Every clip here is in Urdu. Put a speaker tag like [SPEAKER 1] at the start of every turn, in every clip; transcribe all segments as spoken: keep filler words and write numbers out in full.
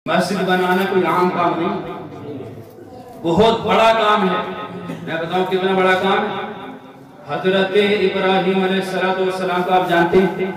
[SPEAKER 1] مسجد بنانا کوئی عام کام نہیں، بہت بڑا کام ہے۔ میں بتاؤں کتنا بڑا کام ہے۔ حضرت ابراہیم علیہ السلام کو آپ جانتے ہیں،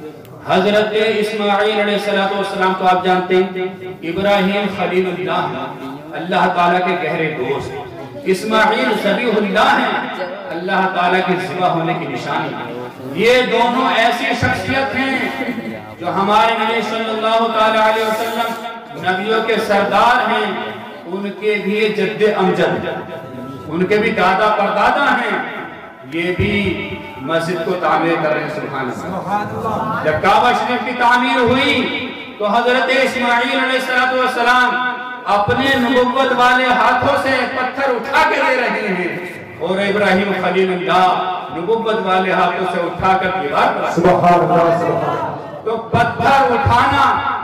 [SPEAKER 1] حضرت اسماعیل علیہ السلام کو آپ جانتے ہیں۔ ابراہیم خلیل اللہ، اللہ تعالیٰ کے گہرے دوست، اسماعیل ذبیح اللہ ہیں، اللہ تعالیٰ کے ذبح ہونے کی نشانی ہے۔ یہ دونوں ایسی شخصیت ہیں جو ہمارے نبی صلی اللہ تعالیٰ علیہ وسلم نبیوں کے سردار ہیں، ان کے بھی جد امجد، ان کے بھی دادا پردادا ہیں، یہ بھی مسجد کو تعمیر کر رہے ہیں۔ سبحان اللہ۔ جب کعبہ شریف کی تعمیر ہوئی تو حضرت اسماعیل علیہ السلام اپنے نبوت والے ہاتھوں سے پتھر اٹھا کے دے رہے ہیں، اور ابراہیم خلیل اللہ نبوت والے ہاتھوں سے اٹھا کر دیوار پر۔ سبحان اللہ۔ تو پتھر اٹھانا،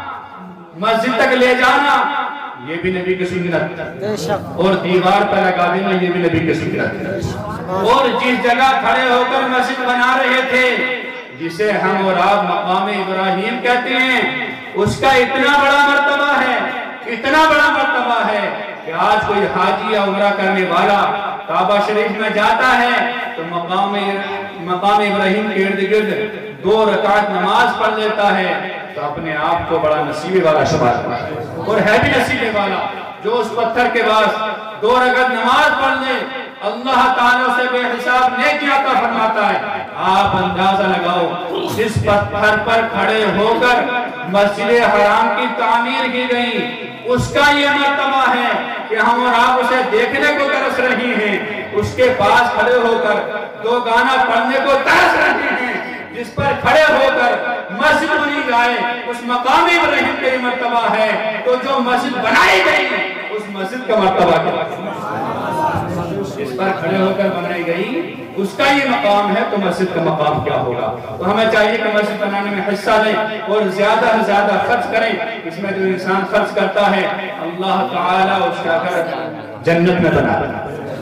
[SPEAKER 1] مسجد تک لے جانا، یہ بھی نبی کی سنت، اور دیوار پر لگا دینا یہ بھی نبی کی سنت۔ اور جس جگہ کھڑے ہو کر مسجد بنا رہے تھے، جسے ہم اور آپ مقام ابراہیم کہتے ہیں، اس کا اتنا بڑا مرتبہ ہے، اتنا بڑا مرتبہ ہے کہ آج کوئی حاجی یا عمرہ کرنے والا کعبہ شریف میں جاتا ہے تو مقام مقام ابراہیم کے ارد گرد دو رکعت نماز پڑھ لیتا ہے تو اپنے آپ کو بڑا نصیبے والا شمار کرتا ہے، اور ہے بھی نصیبے والا جو اس پتھر کے بعد دو رکعت نماز پڑھ لے، اللہ تعالیٰ سے بے حساب نیکی عطا فرماتا ہے۔ آپ اندازہ لگاؤ، جس پتھر پر کھڑے ہو کر مسجد حرام کی تعمیر کی گئی، اس کا یہ مرتبہ ہے کہ ہم اور آپ اسے دیکھنے کو ترس رہی ہیں، اس کے پاس کھڑے ہو کر دو گانا پڑھنے کو ترس رہی ہیں، جس پر کھڑے ہو کر مسجد بنی جائے، اس مقام ابراہیم کا یہ مرتبہ ہے۔ تو جو مسجد بنائی گئی اس مسجد کا مرتبہ کیا، اس پر کھڑے ہو کر بنائی گئی اس کا یہ مقام ہے، تو مسجد کا مقام کیا ہوگا۔ تو ہمیں چاہیے کہ مسجد بنانے میں حصہ لیں اور زیادہ سے زیادہ خرچ کریں۔ اس میں جو انسان خرچ کرتا ہے اللہ تعالیٰ اس کا گھر جنت میں بنا بنا۔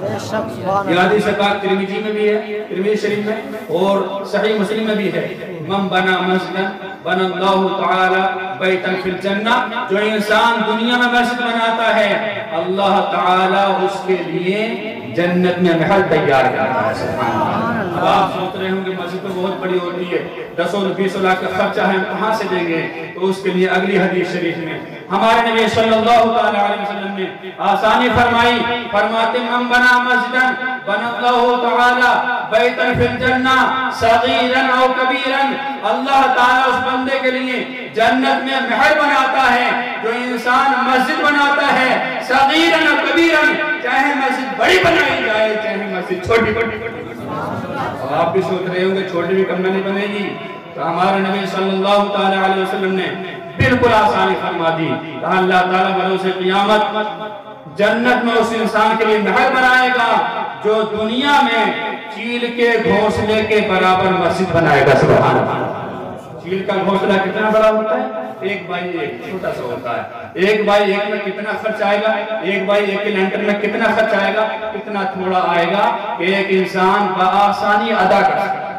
[SPEAKER 1] یہ حدیث پاک ترمذی میں بھی ہے، ترمذی شریف میں، اور صحیح مسلم میں بھی ہے، من بنا مسجد بنا اللہ تعالی بیتا فی الجنہ، جو انسان دنیا میں مسجد بناتا ہے اللہ تعالی اس کے لیے جنت میں محل تیار کرتا ہے۔ سبحان اللہ۔ اب آپ سوچ رہے ہوں کہ مسجد تو بہت بڑی ہوتی ہے، دسوں بیسوں لاکھ کا خرچہ ہے، ہم کہاں سے دیں گے؟ تو اس کے لیے اگلی حدیث شریف میں ہمارے نبی صلی اللہ علیہ وسلم نے آسانی فرمائی، فرماتے من بنا مسجدا بنا اللہ تعالی بیتا فی الجنہ صغیرا او کبیرا، اللہ تعالیٰ اس بندے کے لیے جنت میں محل بناتا ہے جو انسان مسجد بناتا ہے، صغیرا او کبیرا، چاہے مسجد بڑی بنائی جائے چاہے مسجد چھوٹی بڑی۔ اور آپ بھی سوچ رہے ہوں کہ چھوٹی بھی کم نہیں بنے گی، تو ہمارے نبی صلی اللہ علیہ وسلم نے بالکل آسانی فرما دی، کہا اللہ تعالیٰ بروز قیامت جنت میں اس انسان کے لیے محل بنائے گا جو دنیا میں چیل کے گھونسلے کے برابر مسجد بنائے گا۔ سبحان اللہ۔ چیل کا گھونسلہ کتنا بڑا ہوتا ہے؟ ایک بائی ایک چھوٹا سا ہوتا ہے، ایک بائی ایک میں کتنا خرچ آئے گا، ایک بائی ایک کے لینٹر میں کتنا خرچ آئے گا، کتنا تھوڑا آئے گا کہ ایک انسان بآسانی ادا کر سکتا ہے۔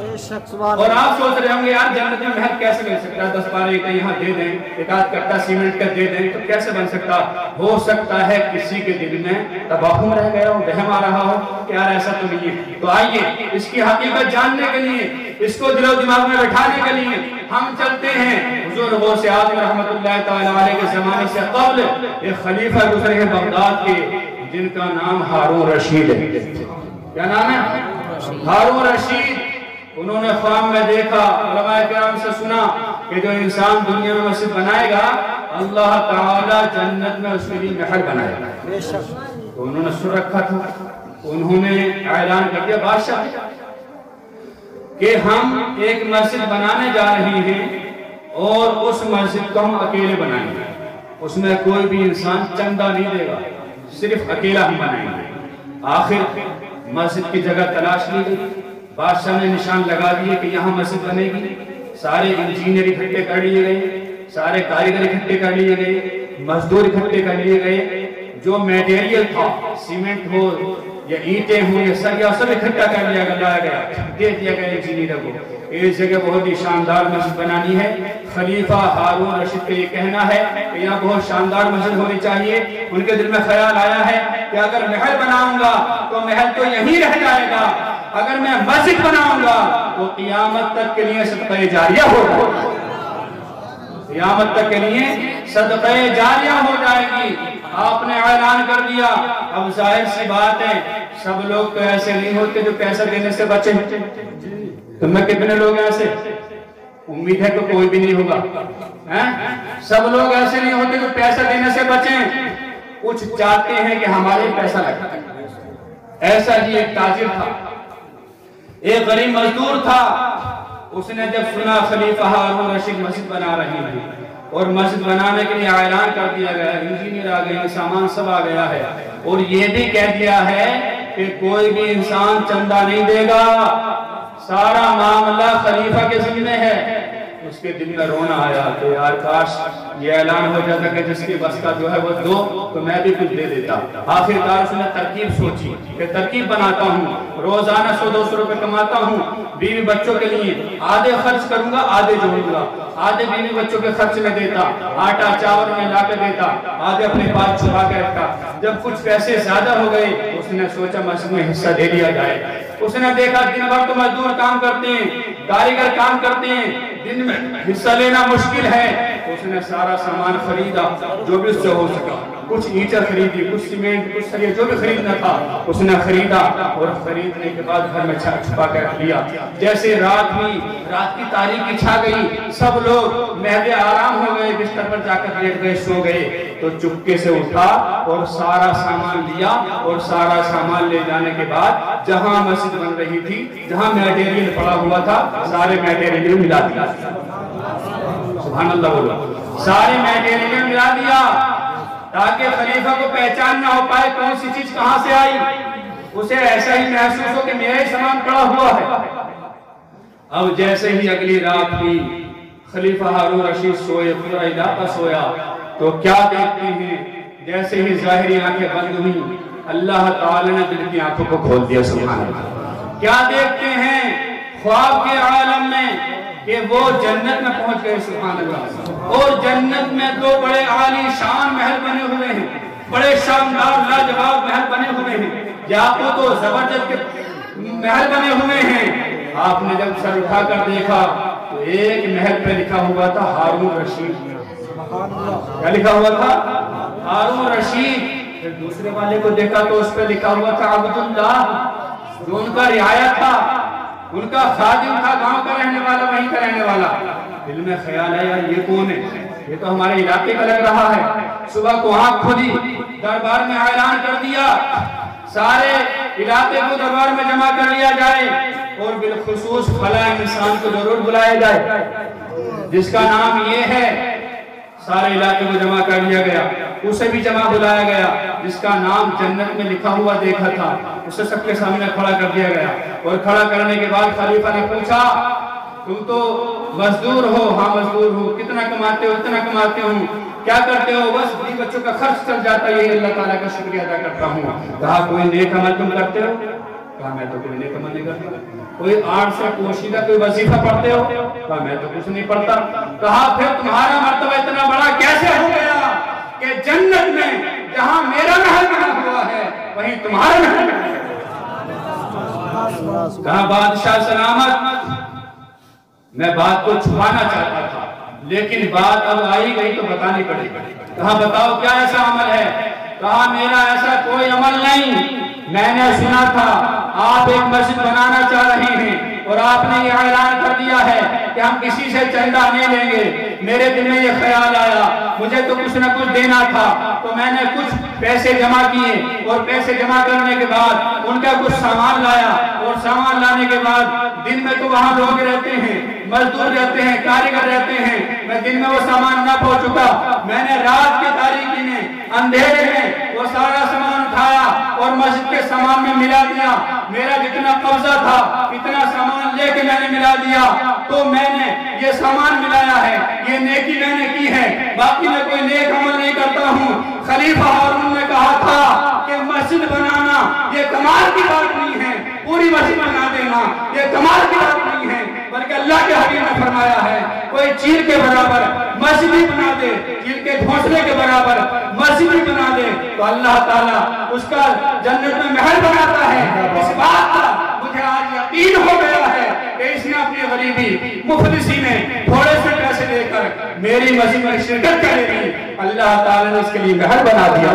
[SPEAKER 1] اور آپ سوچ رہے ہوں گے یار جنت میں محل کیسے بن سکتا ہے، دس بارہ ایک یہاں دے دیں، ایک آدھ کٹا سیمنٹ کا دے دیں تو کیسے بن سکتا؟ ہو سکتا ہے کسی کے دل میں توہم رہ گیا ہو، وہم آ رہا ہو کہ یار ایسا تو نہیں ہے۔ تو آئیے اس کی حقیقت جاننے کے لیے، اس کو دل و دماغ میں بٹھانے کے لیے ہم چلتے ہیں حضور غوث اعظم رحمت اللہ تعالی علیہ کے زمانے سے قبل ایک خلیفہ گزرے ہیں بغداد کے، جن کا نام ہارون رشید ہے۔ کیا نام ہے؟ ہارون رشید۔ انہوں نے خواب میں دیکھا، علماء کرام سے سنا کہ جو انسان دنیا میں مسجد بنائے گا اللہ تعالیٰ جنت میں اس کے لیے محل بنائے گا۔ تو انہوں نے سن رکھا تھا، انہوں نے اعلان کر دیا بادشاہ کہ ہم ایک مسجد بنانے جا رہے ہیں اور اس مسجد کو ہم اکیلے بنائیں گے، اس میں کوئی بھی انسان چندہ نہیں دے گا، صرف اکیلا ہم بنائیں گے۔ آخر مسجد کی جگہ تلاش لی گئی، بادشاہ نے نشان لگا دیے کہ یہاں مسجد بنے گی، سارے انجینئر اکٹھے کر لیے گئے، سارے کاریگر اکٹھے کر لیے گئے، مزدور اکٹھے کر لیے گئے، جو میٹیریل تھا سیمنٹ ہو، یہ اینٹیں ہوں یہ سریا سب اکٹھا کر لیا گیا دے دیا گیا انجینئر کو اس جگہ بہت ہی شاندار مسجد بنانی ہے. خلیفہ ہارون رشید کا یہ کہنا ہے کہ یہاں بہت شاندار مسجد ہونی چاہیے. ان کے دل میں خیال آیا ہے کہ اگر محل بناؤں گا تو محل تو یہیں رہ جائے گا, اگر میں مسجد بناؤں گا تو قیامت تک کے لیے صدقہ جاریہ ہوگا, قیامت تک کے لیے صدقہ جاریہ ہو جائے گی. آپ نے اعلان کر دیا. اب ظاہر سی بات ہے سب لوگ تو ایسے نہیں ہوتے جو پیسہ دینے سے بچیں. تم میں کتنے لوگ ایسے؟ امید ہے تو کوئی بھی نہیں ہوگا. سب لوگ ایسے نہیں ہوتے جو پیسہ دینے سے بچیں, کچھ چاہتے ہیں کہ ہمارے پیسہ لگتا. ایسا جی ایک تاجر تھا, ایک غریب مزدور تھا. اس نے جب سنا خلیفہ ہارون رشید مسجد بنا رہی ہے اور مسجد بنانے کے لیے اعلان کر دیا گیا, انجینئر آ گئے, سامان سب آ گیا ہے, اور یہ بھی کہہ دیا ہے کہ کوئی بھی انسان چندہ نہیں دے گا, سارا معاملہ خلیفہ کے ذمہ ہے. اس کے دل میں رونا آیا کہ یار کاش یہ اعلان ہو جاتا کہ جس کی بس کا جو ہے وہ دو تو میں بھی کچھ دے دیتا. آخر کار اس نے ترکیب سوچی کہ ترکیب بناتا ہوں, روزانہ سو دو سو روپے کماتا ہوں, بیوی بچوں کے لیے آدھے خرچ کروں گا آدھے جوڑوں گا, آدھے بیوی بچوں کے خرچ میں دیتا, آٹا چاول میں لا کے دیتا, آدھے اپنے پاس چھپا کے رکھتا. جب کچھ پیسے زیادہ ہو گئے اس نے سوچا مسجد میں حصہ دے دیا جائے. اس نے دیکھا دن بھر تو مزدور کام کرتے ہیں, کاریگر کام کرتے ہیں, دن میں حصہ لینا مشکل ہے. اس نے سارا سامان خریدا جو بھی اس سے ہو سکا, کچھ اینٹیں خریدی, کچھ سیمنٹ, کچھ سریے, جو بھی خریدنا تھا اس نے خریدا, اور خریدنے کے بعد گھر میں چھپا کر رکھ لیا. جیسے رات ہوئی, رات کی تاریکی چھا گئی, سب لوگ مہدے آرام ہو گئے, بستر پر جا کر لیٹ گئے, سو گئے, تو چپکے سے اٹھا اور سارا سامان لیا, اور سارا سامان لے جانے کے بعد جہاں مسجد بن رہی تھی, جہاں میٹیریل پڑا ہوا تھا, سارے میٹیریل ملا دیا. سبحان اللہ بولو, سارے میٹیریل ملا دیا تاکہ خلیفہ کو پہچان نہ ہو پائے کون سی چیز کہاں سے آئی. اسے ایسا ہی محسوس ہو کہ میرا ہی سامان پڑا ہوا ہے. اب جیسے ہی اگلی رات ہوئی, خلیفہ ہارون رشید سوئے, پورا علاقہ سویا, تو کیا دیکھتے ہیں, جیسے ہی ظاہری آنکھیں بند ہوئی اللہ تعالی نے دل کی آنکھوں کو کھول دیا. سبحان اللہ. کیا دیکھتے ہیں خواب کے عالم میں کہ وہ جنت میں پہنچ گئے. سبحان اللہ. اور جنت میں دو بڑے عالی شان محل بنے ہوئے ہیں, بڑے شاندار لاجواب محل بنے ہوئے ہیں, یاقوت و زبرجد کے محل بنے ہوئے ہیں. آپ نے جب سر اٹھا کر دیکھا تو ایک محل پہ لکھا ہوا تھا ہارون رشید. کیا لکھا ہوا تھا؟ ہارون رشید. پھر دوسرے والے کو دیکھا تو اس پہ لکھا ہوا تھا عبداللہ, جو ان کا رعایا تھا, ان کا خادم تھا, گاؤں کا رہنے والا, وہیں کا رہنے والا. دل میں خیال آیا یہ کون ہے, یہ تو ہمارے علاقے کا لگ رہا ہے. صبح کو آنکھ کھولی, دربار میں اعلان کر دیا سارے علاقے کو دربار میں جمع کر لیا جائے, اور بالخصوص فلاں انسان کو ضرور بلایا جائے جس کا نام یہ ہے. سارے علاقے کو جمع کر لیا گیا, اسے بھی جمع بلایا گیا جس کا نام جنت میں لکھا ہوا دیکھا تھا. اسے سب کے سامنے کھڑا کر دیا گیا, اور کھڑا کرنے کے بعد خلیفہ نے پوچھا تم تو مزدور ہو؟ ہاں مزدور ہو. کتنا کماتے ہو؟ اتنا کماتے ہو. کیا کرتے ہو؟ بس بیوی بچوں کا خرچ چل جاتا ہے, یہ اللہ تعالیٰ کا شکریہ ادا کرتا ہوں. کہا کوئی نیک عمل تم کرتے ہو؟ کہا میں تو کوئی نیک عمل نہیں کرتا. کوئی آٹھ سے پوشیدہ کوئی وظیفہ پڑھتے ہو؟ کہا میں تو کچھ نہیں پڑھتا. کہا پھر تمہارا مرتبہ اتنا بڑا کیسے ہو گیا کہ جنت میں جہاں میرا محل بنا ہوا ہے وہیں تمہارا محل بنا ہے. کہا بادشاہ سلامت, میں بات کو چھپانا چاہتا تھا لیکن بات اب آئی گئی تو بتانی پڑے گی. کہا بتاؤ کیا ایسا عمل ہے؟ کہا میرا ایسا کوئی عمل نہیں. میں نے سنا تھا آپ ایک مسجد بنانا چاہ رہے ہیں اور آپ نے یہ اعلان کر دیا ہے کہ ہم کسی سے چندہ نہیں لیں گے. میرے دل میں یہ خیال آیا مجھے تو کچھ نہ کچھ دینا تھا, تو میں نے کچھ پیسے جمع کیے, اور پیسے جمع کرنے کے بعد ان کا کچھ سامان لایا, اور سامان لانے کے بعد دن میں تو وہاں لوگ رہتے ہیں, مزدور رہتے ہیں, کاریگر رہتے ہیں. میں دن میں وہ سامان نہ پہنچ چکا, میں نے رات کی تاریکی میں اندھیرے میں وہ سارا سامان اٹھایا اور مسجد کے سامان میں ملا دیا. میرا جتنا قبضہ تھا اتنا سامان لے کے میں نے ملا دیا. تو میں نے یہ سامان ملایا ہے, یہ نیکی میں نے کی ہے, باقی میں کوئی نیک عمل نہیں کرتا ہوں. خلیفہ ہارون نے کہا تھا کہ مسجد بنانا یہ یہ کمال کی بات نہیں ہے پوری مسجد بنا دینا، یہ کمال کی بات نہیں ہے، بلکہ اللہ کے حبیب نے فرمایا ہے کوئی چیل کے برابر مسجد ہی بنا دے، چیل کے گھونسلے کے برابر مسجد ہی بنا دے تو اللہ تعالیٰ اس کا جنت میں محل بناتا ہے۔ اس بات کا مجھے آج یقین ہو گیا ہے کہ اس نے اپنی غریبی مفلسی نے تھوڑے سے پیسے لے کر میری مسجد میں شرکت کرے گی، اللہ تعالیٰ نے اس کے لیے محل بنا دیا۔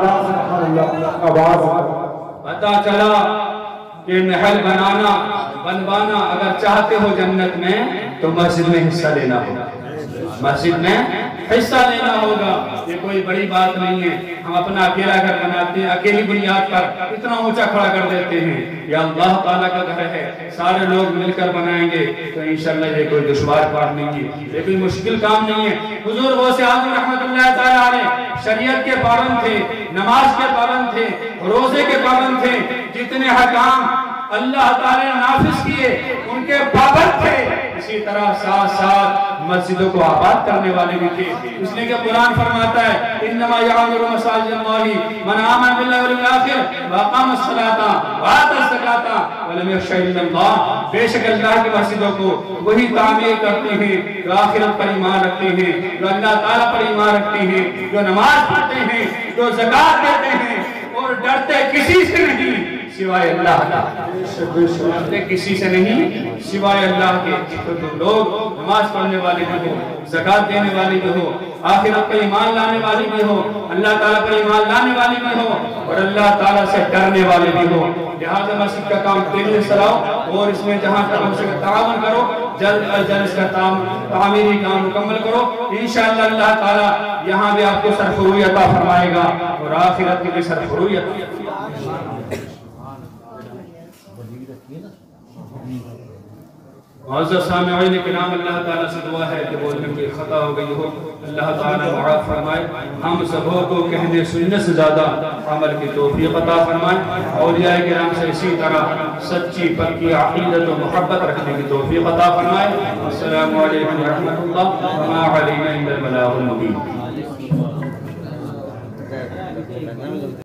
[SPEAKER 1] پتا چلا کہ محل بنانا بنوانا اگر چاہتے ہو جنت میں تو مسجد میں حصہ لینا ہوگا، مسجد میں حصہ لینا ہوگا۔ یہ کوئی بڑی بات نہیں ہے، ہم اپنا اکیلا گھر بناتے ہیں، اکیلی بنیاد پر اتنا اونچا کھڑا کر دیتے ہیں، یہ اللہ تعالیٰ کا گھر ہے، سارے لوگ مل کر بنائیں گے تو انشاءاللہ یہ کوئی دشوار کام نہیں ہے، یہ کوئی مشکل کام نہیں ہے۔ حضور غوث اعظم رحمت اللہ تعالیٰ علیہ شریعت کے پابند تھے، نماز کے پابند تھے، روزے کے پابند تھے، جتنے حکام اللہ تعالیٰ نے نافذ کیے ان کے پابند تھے، اسی طرح ساتھ ساتھ مسجدوں کو آباد کرنے والے بھی تھے، اس لیے کہ قرآن فرماتا ہے انما یعمر مساجد اللہ من آمن باللہ والیوم الآخر واقام الصلاۃ وآتى الزکاۃ ولم یخش الا اللہ، بے شک اللہ کی مسجدوں کو وہی تعمیر کرتے ہیں جو آخرت پر ایمان رکھتے ہیں، جو اللہ تعالیٰ پر ایمان رکھتے ہیں، جو نماز پڑھتے ہیں، جو زکوٰۃ دیتے ہیں اور ڈرتے کسی سے نہیں سوائے اللہ ڈرتے کسی سے نہیں سوائے اللہ کے۔ تو جو لوگ نماز پڑھنے والے بھی ہو، زکوٰۃ دینے والے بھی ہو، آخرت پر ایمان لانے والے بھی ہو، اللہ تعالیٰ پر ایمان لانے والے بھی ہو اور اللہ تعالیٰ سے ڈرنے والے بھی ہو، لہذا مسجد کا کام تیزی سے چلاؤ اور اس میں جہاں تک ہو سکے تعاون کرو، جلد از جلد اس کا تعمیری کام مکمل کرو، انشاءاللہ اللہ تعالیٰ یہاں بھی آپ کو سرفروئی عطا فرمائے گا اور آخرت کی بھی سرفروئی عطا۔ معزز سامعین کرام، اللہ تعالیٰ سے دعا ہے کہ بولنے کی خطا ہو گئی ہو اللہ تعالیٰ معاف فرمائے، ہم سبوں کو کہنے سننے سے زیادہ عمل کی توفیق عطا فرمائے، اولیاء کرام سے اسی طرح سچی پکی عقیدت و محبت رکھنے کی توفیق عطا فرمائے۔ السلام علیکم ورحمۃ اللہ وما علینا الا البلاغ المبین۔